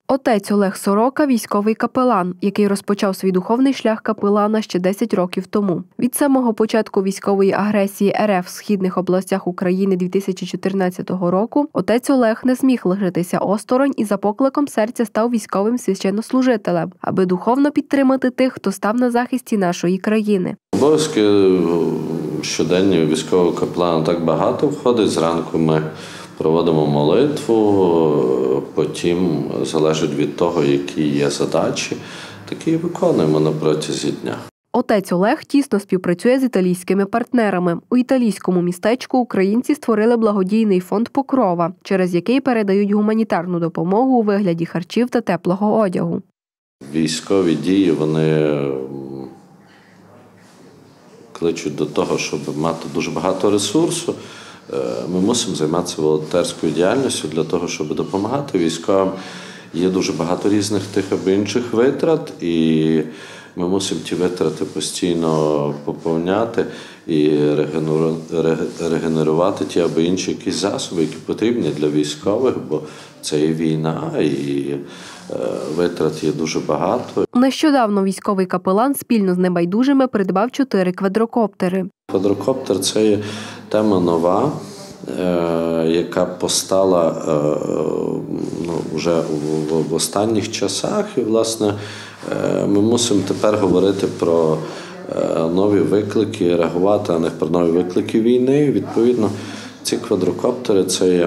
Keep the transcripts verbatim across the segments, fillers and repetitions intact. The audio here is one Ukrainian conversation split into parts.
Отець Олег Сорока – військовий капелан, який розпочав свій духовний шлях капелана ще десять років тому. Від самого початку військової агресії ер еф в східних областях України дві тисячі чотирнадцятого року отець Олег не зміг лишитися осторонь і за покликом серця став військовим священнослужителем, аби духовно підтримати тих, хто став на захисті нашої країни. Обов'язки щоденні військового капелана так багато входить. Зранку ми проводимо молитву, потім залежить від того, які є задачі, такі і виконуємо на протязі дня. Отець Олег тісно співпрацює з італійськими партнерами. У італійському містечку українці створили благодійний фонд «Покрова», через який передають гуманітарну допомогу у вигляді харчів та теплого одягу. Військові дії, вони кличуть до того, щоб мати дуже багато ресурсу. Ми мусимо займатися волонтерською діяльністю для того, щоб допомагати військовим. Є дуже багато різних тих або інших витрат, і ми мусимо ті витрати постійно поповняти і регенерувати ті або інші якісь засоби, які потрібні для військових, бо це є війна, і витрат є дуже багато. Нещодавно військовий капелан спільно з небайдужими придбав чотири квадрокоптери. Квадрокоптер – це є тема нова, яка постала ну, вже в останніх часах. І, власне, ми мусимо тепер говорити про нові виклики, реагувати на них, про нові виклики війни. І, відповідно, ці квадрокоптери – це є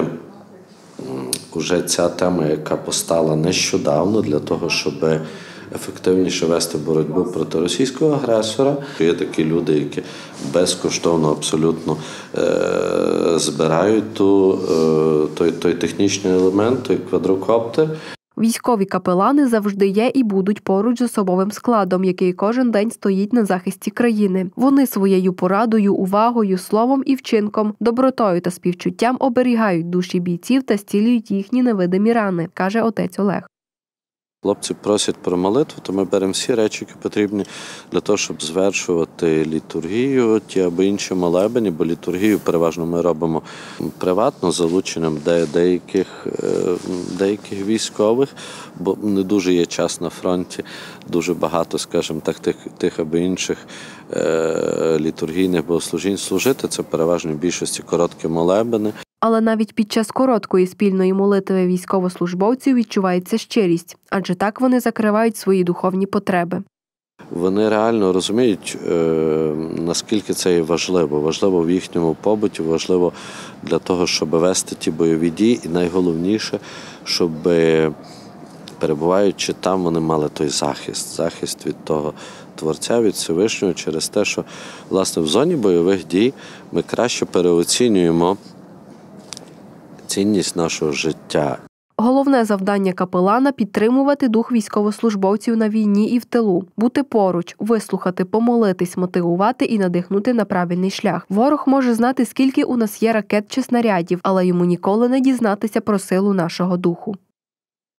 вже ця тема, яка постала нещодавно для того, щоб ефективніше вести боротьбу проти російського агресора. Є такі люди, які безкоштовно абсолютно е- збирають ту, е- той, той технічний елемент, той квадрокоптер. Військові капелани завжди є і будуть поруч з особовим складом, який кожен день стоїть на захисті країни. Вони своєю порадою, увагою, словом і вчинком, добротою та співчуттям оберігають душі бійців та зцілюють їхні невидимі рани, каже отець Олег. Хлопці просять про молитву, то ми беремо всі речі, які потрібні для того, щоб звершувати літургію, ті або інші молебені, бо літургію переважно ми робимо приватно, залученням деяких, деяких військових, бо не дуже є час на фронті, дуже багато, скажімо так, тих, тих або інших літургійних богослужінь служити, це переважно в більшості короткі молебени. Але навіть під час короткої спільної молитви військовослужбовців відчувається щирість, адже так вони закривають свої духовні потреби. Вони реально розуміють, наскільки це є важливо. Важливо в їхньому побуті, важливо для того, щоб вести ті бойові дії. І найголовніше, щоб, перебуваючи там, вони мали той захист. Захист від того Творця, від Всевишнього, через те, що, власне, в зоні бойових дій ми краще переоцінюємо цінність нашого життя. Головне завдання капелана – підтримувати дух військовослужбовців на війні і в тилу, бути поруч, вислухати, помолитись, мотивувати і надихнути на правильний шлях. Ворог може знати, скільки у нас є ракет чи снарядів, але йому ніколи не дізнатися про силу нашого духу.